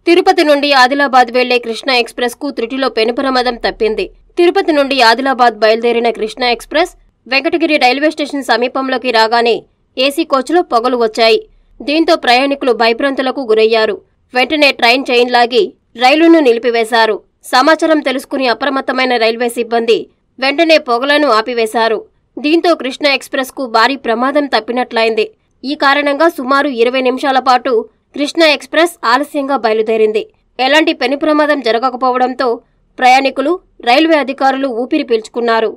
తిరుపతి నుండి ఆదిలాబాద్ వెళ్లే కృష్ణ ఎక్స్ప్రెస్ కు త్రుటిలో పెను ప్రమాదం తప్పింది. తిరుపతి నుండి ఆదిలాబాద్ బయలుదేరిన Krishna express Venkatagiri railway station సమీపంలోకి రాగానే ఏసీ కోచ్లో పొగలు వచ్చాయి. దీంతో ప్రయాణికులు భయభ్రాంతులకు గురయ్యారు. వెంటనే ట్రైన్ చైన్ లాగి రైలును నిలిపివేశారు. సమాచారం తెలుసుకుని అప్రమత్తమైన రైల్వే సిబ్బంది వెంటనే పొగలను ఆపివేశారు. దీంతో కృష్ణ ఎక్స్ప్రెస్ కు భారీ ప్రమాదం తప్పినట్లయింది. ఈ కారణంగా సుమారు 20 నిమిషాల పాటు కృష్ణ ఎక్స్ప్రెస్ ఆలస్యంగా బయలుదేరింది. ఎలాంటి పెను ప్రమాదం జరగకపోవడంతో ప్రయాణికులు, రైల్వే అధికారులు ఊపిరి పీల్చుకున్నారు.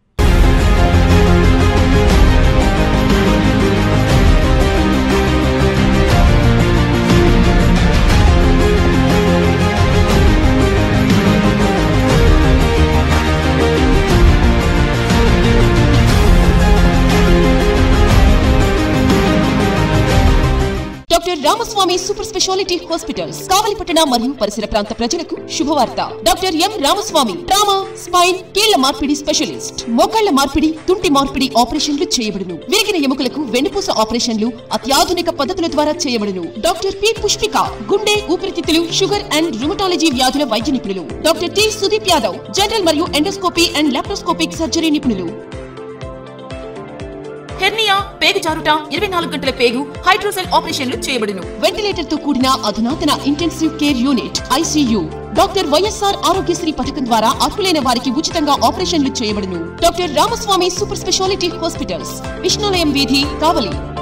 Doctor Ramaswamy super speciality hospitals కావలిపట్టణ మరియు పరిసర ప్రాంత ప్రజలకు శుభవార్త. Doctor M Ramaswamy trauma, spine, కీళ్ల మార్పిడి స్పెషలిస్ట్. మోకాళ్ల మార్పిడి, తుంటి మార్పిడి ఆపరేషన్లు చేయబడును. విరిగిన ఎముకలకు వెన్నుపూస ఆపరేషన్లు అత్యాధునిక పద్ధతుల ద్వారా చేయబడును. డాక్టర్ పి పుష్పిక గుండె, ఊపిరితిత్తులు, షుగర్ అండ్ రుమటాలజీ వ్యాధుల వైద్య నిపుణులు. Doctor T Sudeep Yadav general మరియు ఎండోస్కోపీ అండ్ లాప్రోస్కోపిక్ సర్జరీ నిపుణులు. హెర్నియా, పేగు జారుట, 24 గంటల పేగు, హైడ్రోసెల్ ఆపరేషన్లు చేయబడును. వెంటిలేటర్ తో కూడిన అధునాతన intensive care unit ICU. Doctor YSR Aarogyasri పథకం ద్వారా అర్హులైన వారికి ఉచితంగా ఆపరేషన్లు చేయబడును. Doctor Ramaswamy super speciality hospitals, Vishnulayam వీధి, కావలి.